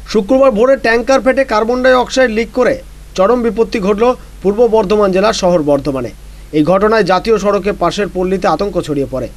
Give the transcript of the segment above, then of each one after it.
শুক্রবার ভোরে ট্যাঙ্কার ফেটে কার্বন ডাই অক্সাইড লিক করে চরম বিপত্তি ঘটল পূর্ব বর্ধমান জেলার শহর বর্ধমানে। এই ঘটনায় জাতীয় সড়কের পাশের পল্লীতে আতঙ্ক ছড়িয়ে পড়ে।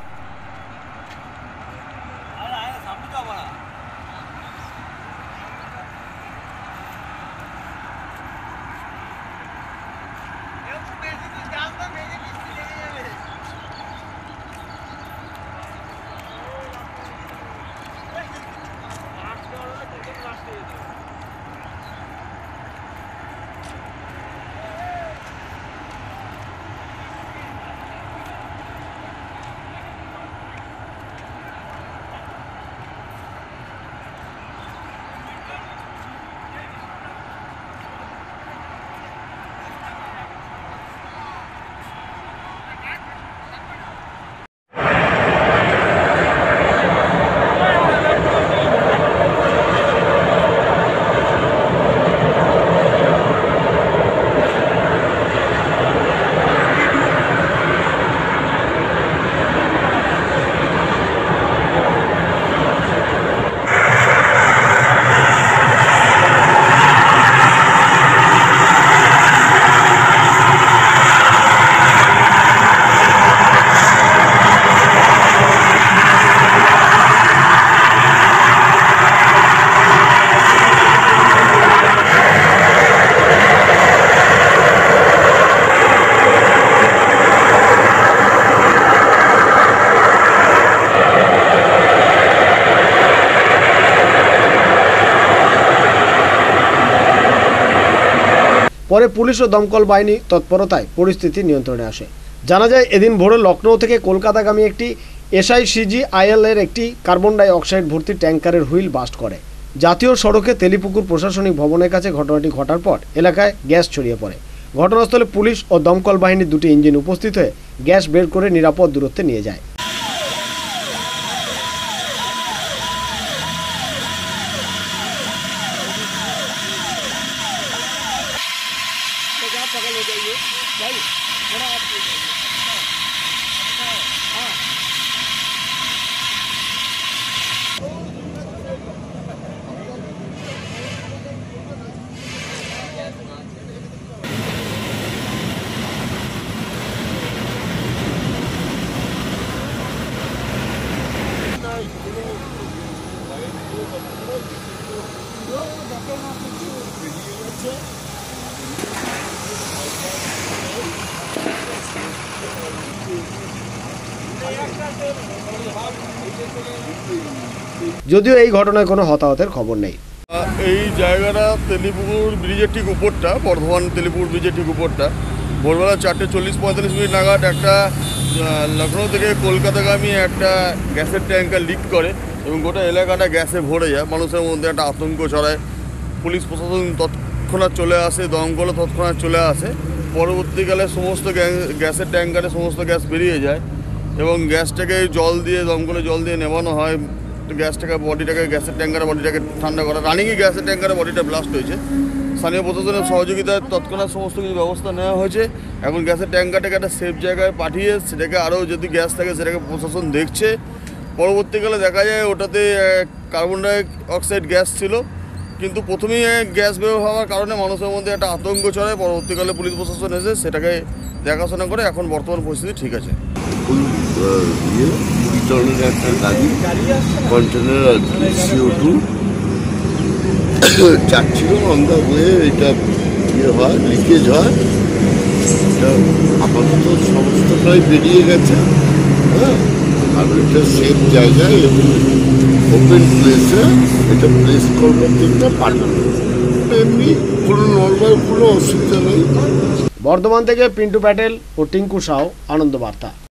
পরে পুলিশ ও দমকল বাহিনী তৎপরতায় পরিস্থিতি নিয়ন্ত্রণে আসে। জানা যায়, এদিন ভোরে লখনৌ থেকে কলকাতাগামী একটি SICGIL এর একটি কার্বন ডাই অক্সাইড ভর্তি ট্যাঙ্কারের হুইল বাস্ট করে। জাতীয় সড়কে তেলিপুকুর প্রশাসনিক ভবনের কাছে ঘটনাটি ঘটার পর এলাকায় গ্যাস ছড়িয়ে পড়ে। ঘটনাস্থলে পুলিশ ও দমকল বাহিনীর দুটি ইঞ্জিন উপস্থিত হয়ে গ্যাস বের করে নিরাপদ দূরত্বে নিয়ে যায়। पकड़ ले जाइए भाई, थोड़ा आप যদিও এই ঘটনায় কোনো হতাহতের খবর নেই। এই জায়গাটা তেলিপুকুর ব্রিজের ঠিক উপরটা, বর্ধমান তেলিপুকুর ব্রিজের ঠিক উপরটা, ভোরবেলা 4:40-45 নাগাদ একটা লখনৌ থেকে কলকাতাগামী একটা গ্যাসের ট্যাঙ্কার লিক করে এবং গোটা এলাকাটা গ্যাসে ভরে যায়। মানুষের মধ্যে একটা আতঙ্ক ছড়ায়। পুলিশ প্রশাসন তৎক্ষণাৎ চলে আসে, দমকলও তৎক্ষণাৎ চলে আসে। পরবর্তীকালে সমস্ত গ্যাসের ট্যাঙ্কারে সমস্ত গ্যাস বেরিয়ে যায় এবং গ্যাসটাকে জল দিয়ে, দমকলে জল দিয়ে নেভানো হয়। গ্যাসের ট্যাঙ্কারের বডিটাকে ঠান্ডা করা। রানিংয়ে গ্যাসের ট্যাঙ্কারের বডিটা ব্লাস্ট হয়েছে। স্থানীয় প্রশাসনের সহযোগিতায় তৎক্ষণাৎ সমস্ত কিছু ব্যবস্থা নেওয়া হয়েছে। এখন গ্যাসের ট্যাঙ্কারটাকে একটা সেফ জায়গায় পাঠিয়ে সেটাকে আরও যদি গ্যাস থাকে সেটাকে প্রশাসন দেখছে। পরবর্তীকালে দেখা যায় ওটাতে কার্বন ডাই অক্সাইড গ্যাস ছিল, কিন্তু প্রথমেই গ্যাস বের হওয়ার কারণে মানুষের মধ্যে একটা আতঙ্ক ছড়ায়। পরবর্তীকালে পুলিশ প্রশাসন এসে সেটাকে দেখাশোনা করে এখন বর্তমান পরিস্থিতি ঠিক আছে। একটা গাড়ি কন্টেনার আর কি CO2 যাচ্ছিল অন দ্য ওয়ে, এটা হয়, লিকেজ হয়। এটা আপাতত সমস্তটাই বেরিয়ে গেছে। হ্যাঁ, আর এটা সেফ জায়গায় এবং ওপেন প্লেসে এটা প্লেস করবার জন্য পাঠানো। এমনি কোনো নর্মাল কোনো অসুবিধা নেই। বর্ধমান থেকে পিন্টু প্যাটেল ও টিঙ্কু সাউ, আনন্দ বার্তা।